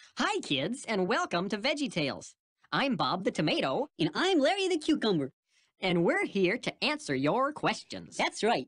Hi, kids, and welcome to VeggieTales. I'm Bob the Tomato, And I'm Larry the Cucumber. and we're here to answer your questions. That's right.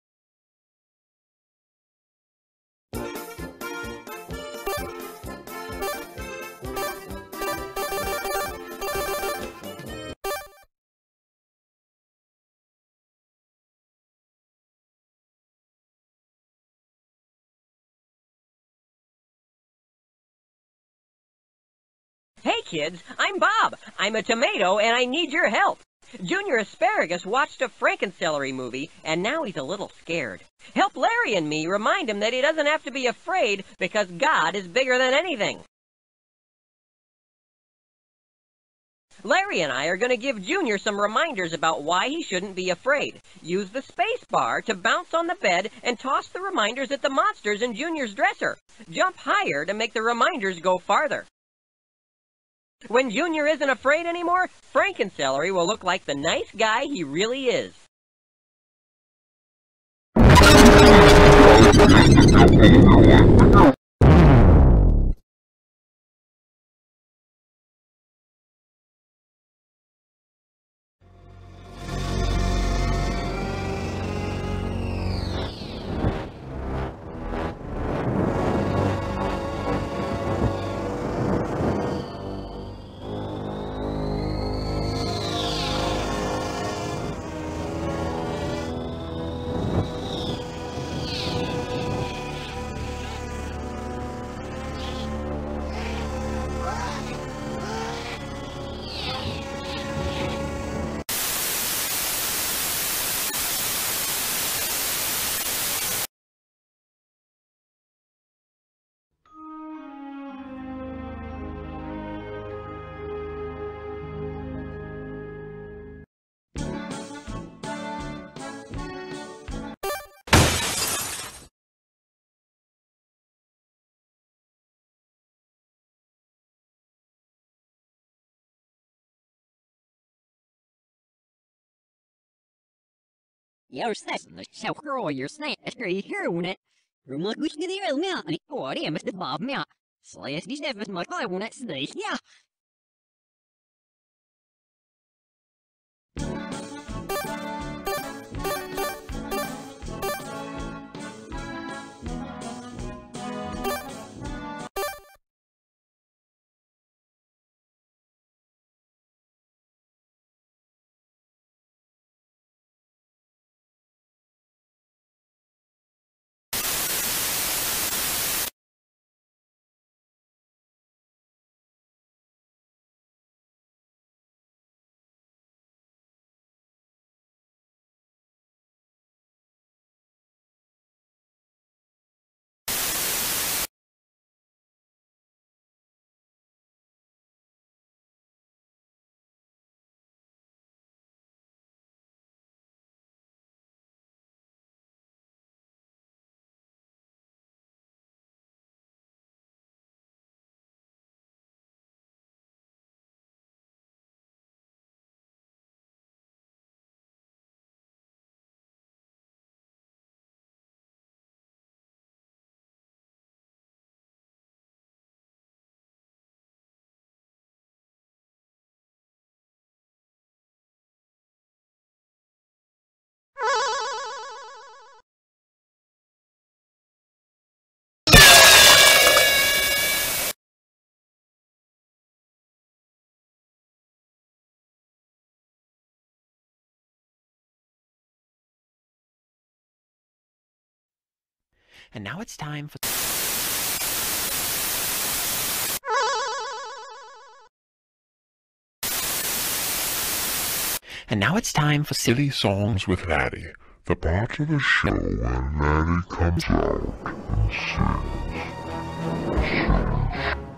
Hey kids, I'm Bob. I'm a tomato and I need your help. Junior Asparagus watched a Frankencelery movie and now he's a little scared. Help Larry and me remind him that he doesn't have to be afraid because God is bigger than anything. Larry and I are going to give Junior some reminders about why he shouldn't be afraid. Use the space bar to bounce on the bed and toss the reminders at the monsters in Junior's dresser. Jump higher to make the reminders go farther. When Junior isn't afraid anymore, Frankencelery will look like the nice guy he really is. Your snacks. Sao girl, your snake, here, won't Rumagus with your milk. What am I, Bob? Meow. Slash these devils, my guy won't stay. Yeah. And now it's time for... And now it's time for Silly Songs with Laddie, the part of the show where Laddie comes out and sings.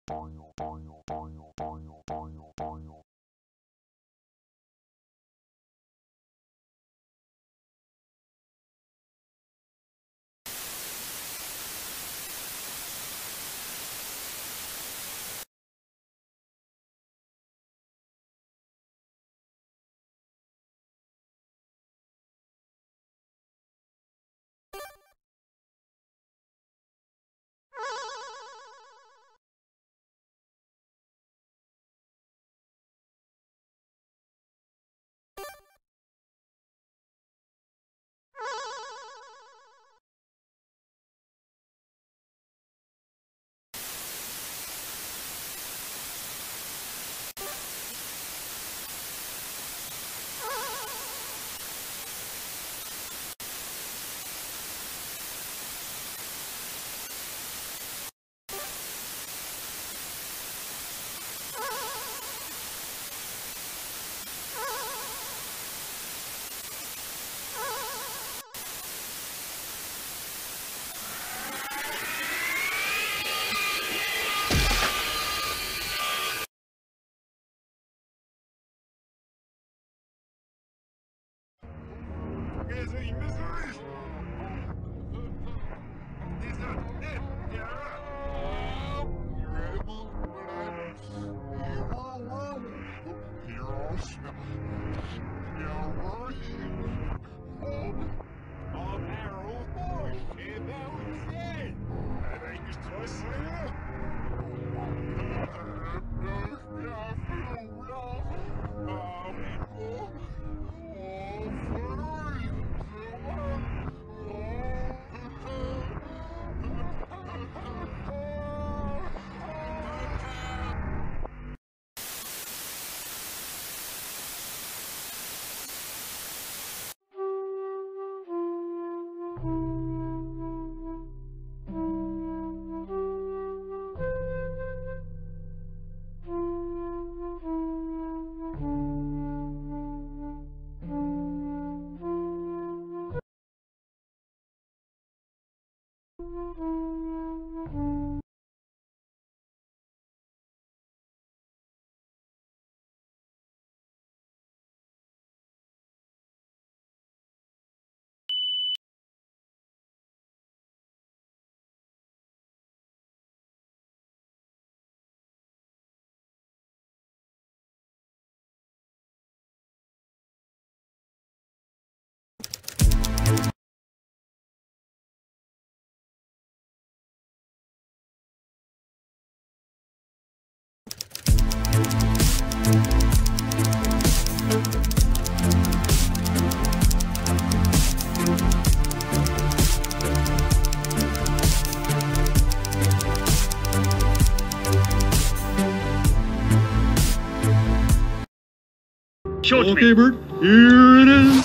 Show it to me. Bert, here it is.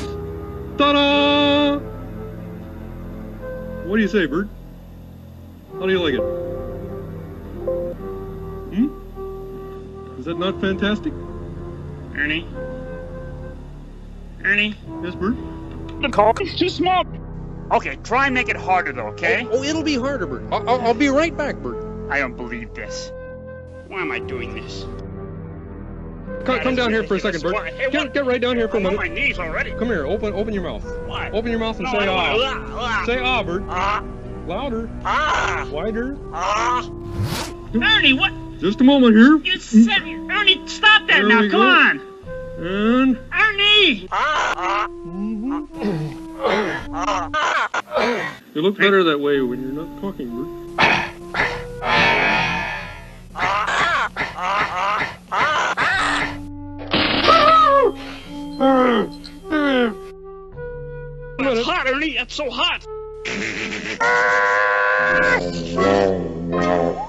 Ta-da! What do you say, Bert? How do you like it? Is that not fantastic? Ernie? Ernie? Yes, Bert? The car is too small. Okay, try and make it harder though, okay? Oh, it'll be harder, Bert. I'll be right back, Bert. I don't believe this. Why am I doing this? Come down here for a second, Bert. Hey, Get right down here for a I'm on minute. my knees already. Come here, open your mouth. What? Open your mouth and No, say I don't ah. wanna- Say ah, Bert. Ah! Louder. Ah! Wider. Ah! Ernie, what? Just a moment here. You said... Ernie, stop that There now, we come go. on! And... Ernie! You look better that way when you're not talking, Bert. That's hot, Ernie, that's so hot!